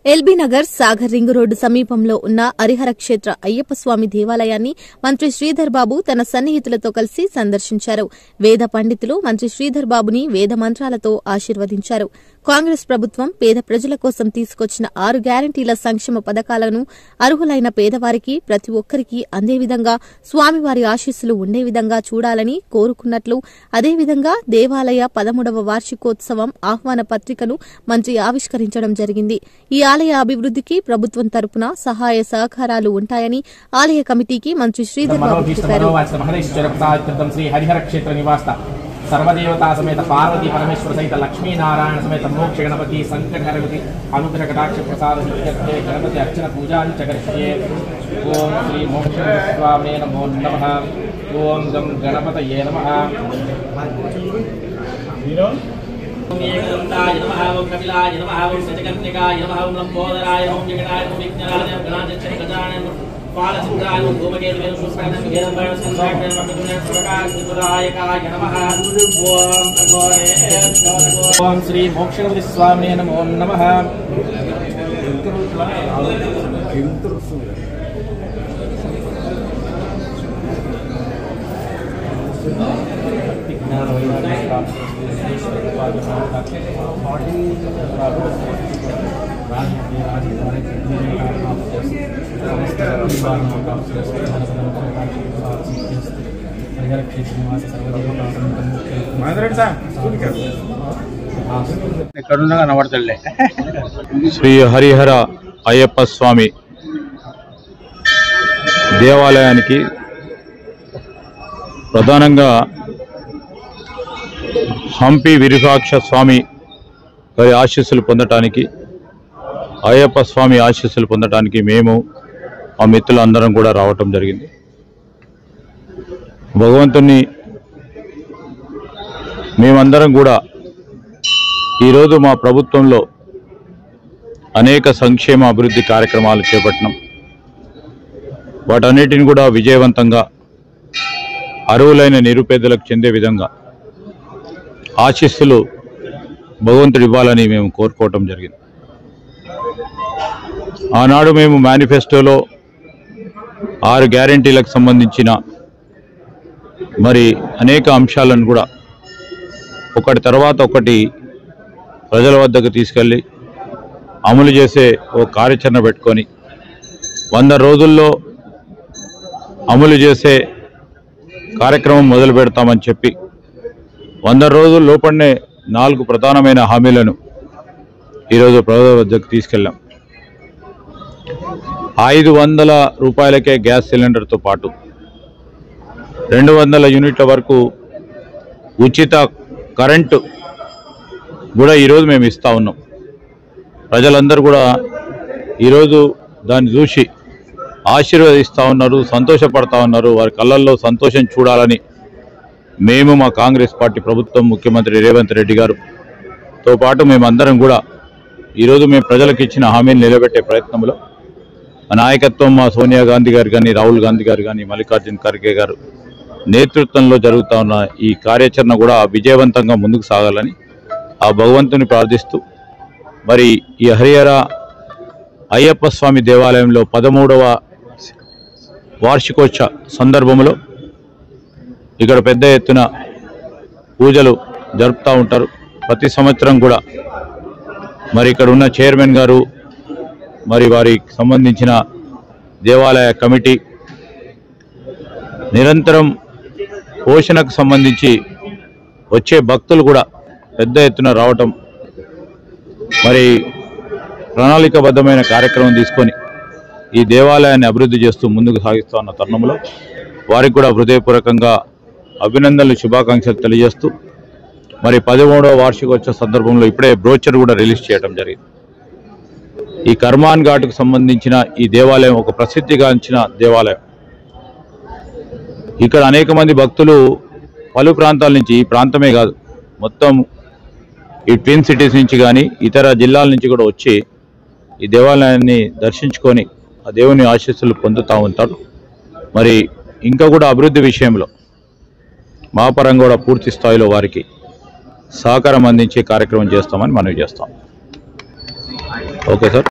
LB Nagar Sagar ring road సమీపంలో ఉన్న హరిహర క్షేత్ర అయ్యప్ప స్వామి దేవాలయాన్ని మంత్రి శ్రీధర్ బాబు తన సన్నిహితులతో కలిసి సందర్శించారు. వేద పండితులు మంత్రి శ్రీధర్ బాబుని వేద మంత్రాలతో ఆశీర్వదించారు. కాంగ్రెస్ ప్రభుత్వం పేద ప్రజల కోసం తీసుకొచ్చిన 6 గ్యారంటీల సంక్షేమ పథకాలను అర్హులైన పేదవారికి ప్రతి ఒక్కరికి అందే విధంగా స్వామివారి ఆశీస్సులు ఉండే విధంగా చూడాలని కోరుకున్నట్లు, అదేవిధంగా దేవాలయ 13వ వార్షికోత్సవం ఆహ్వాన పత్రికను మంత్రి ఆవిష్కరించడం జరిగింది. ఈ ఆలయ అభివృద్ధికి ప్రభుత్వం తరపున సహాయ సహకారాలు ఉంటాయని ఆలయ కమిటీకి మంత్రి శ్రీధర్ బాబు చెప్పారు. सर्वदेवता समेत पार्वती परमेश्वर सहित लक्ष्मी नारायण समेत मोक्ष गणपति संकट हरपति अनुग्रह कटाक्ष प्रसाद गणपति अर्चन पूजा करिष्ये। ओम श्री मोक्ष स्वामिने नमो नमः। ओम गम गणपतये नमः। ओम एकदंताय नमः। ओम कपिलाय नमः। ओम सचकर्णिकाय नमः। ओम लंबोदराय ओम जगन्नाथ ओम विघ्नराज गणाध्यक्ष गजानन पालसिद्धाय ओम गोमकेतवे सुस्पन्दं घेरंबण संसाक्षण मकदुने प्रकाशपुरायकाय नमः। ओम अघोरे ओम श्री मोक्षगणपति स्वामिने नमो नमः। శ్రీ హరిహర అయ్యప్ప స్వామి దేవాలయానికి ప్రధానంగా హంపి విరూపాక్ష స్వామి వారి ఆశీస్సులు పొందటానికి, అయ్యప్ప స్వామి ఆశీస్సులు పొందటానికి మేము మా మిత్రులందరం కూడా రావటం జరిగింది. భగవంతుని మేమందరం కూడా ఈరోజు మా ప్రభుత్వంలో అనేక సంక్షేమ అభివృద్ధి కార్యక్రమాలు చేపట్టినాం. వాటన్నిటిని కూడా విజయవంతంగా అర్హులైన నిరుపేదలకు చెందే విధంగా ఆశీస్సులు భగవంతుడు ఇవ్వాలని మేము కోరుకోవటం జరిగింది. ఆనాడు మేము మేనిఫెస్టోలో 6 గ్యారంటీలకు సంబంధించిన మరి అనేక అంశాలను కూడా ఒకటి తర్వాత ఒకటి ప్రజల వద్దకు తీసుకెళ్ళి అమలు చేసే ఓ కార్యాచరణ పెట్టుకొని 100 రోజుల్లో అమలు చేసే కార్యక్రమం మొదలు పెడతామని చెప్పి 100 రోజుల లోపలనే 4 ప్రధానమైన హామీలను ఈరోజు ప్రజల వద్దకు తీసుకెళ్ళాం. 500 రూపాయలకే గ్యాస్ సిలిండర్తో పాటు 200 యూనిట్ల వరకు ఉచిత కరెంటు కూడా ఈరోజు మేము ఇస్తూ ఉన్నాం. ప్రజలందరూ కూడా ఈరోజు దాన్ని చూసి ఆశీర్వదిస్తూ ఉన్నారు, సంతోషపడతా ఉన్నారు. వారి కళ్ళల్లో సంతోషం చూడాలని మేము మా కాంగ్రెస్ పార్టీ ప్రభుత్వం, ముఖ్యమంత్రి రేవంత్ రెడ్డి గారుతో పాటు మేమందరం కూడా ఈరోజు మేము ప్రజలకు ఇచ్చిన హామీని నిలబెట్టే ప్రయత్నంలో మా నాయకత్వం, మా సోనియా గాంధీ గారు కానీ, రాహుల్ గాంధీ గారు కానీ, మల్లికార్జున ఖర్గే గారు నేతృత్వంలో జరుగుతూ ఉన్న ఈ కార్యాచరణ కూడా విజయవంతంగా ముందుకు సాగాలని ఆ భగవంతుని ప్రార్థిస్తూ మరి ఈ హరిహర అయ్యప్ప స్వామి దేవాలయంలో 13వ వార్షికోత్సవ సందర్భంలో ఇక్కడ పెద్ద ఎత్తున పూజలు జరుపుతూ ఉంటారు. ప్రతి సంవత్సరం కూడా మరి ఇక్కడ ఉన్న చైర్మన్ గారు, మరి వారికి సంబంధించిన దేవాలయ కమిటీ నిరంతరం పోషణకు సంబంధించి వచ్చే భక్తులు కూడా పెద్ద ఎత్తున రావటం, మరి ప్రణాళికాబద్ధమైన కార్యక్రమం తీసుకొని ఈ దేవాలయాన్ని అభివృద్ధి చేస్తూ ముందుకు సాగిస్తూ ఉన్న తరుణంలో వారికి కూడా హృదయపూర్వకంగా అభినందనలు, శుభాకాంక్షలు తెలియజేస్తూ మరి 13వ వార్షికోత్సవ సందర్భంలో ఇప్పుడే బ్రోచర్ కూడా రిలీజ్ చేయడం జరిగింది. ఈ కర్మాన్ ఘాట్కు సంబంధించిన ఈ దేవాలయం ఒక ప్రసిద్ధిగాంచిన దేవాలయం. ఇక్కడ అనేక మంది భక్తులు పలు ప్రాంతాల నుంచి, ఈ ప్రాంతమే కాదు మొత్తం ఈ ట్విన్ సిటీస్ నుంచి కానీ ఇతర జిల్లాల నుంచి కూడా వచ్చి ఈ దేవాలయాన్ని దర్శించుకొని ఆ దేవుని ఆశీస్సులు పొందుతూ ఉంటారు. మరి ఇంకా కూడా అభివృద్ధి విషయంలో మా పరంగా కూడా పూర్తి స్థాయిలో వారికి సహకారం అందించే కార్యక్రమం చేస్తామని మనవి చేస్తాం. Okay sir.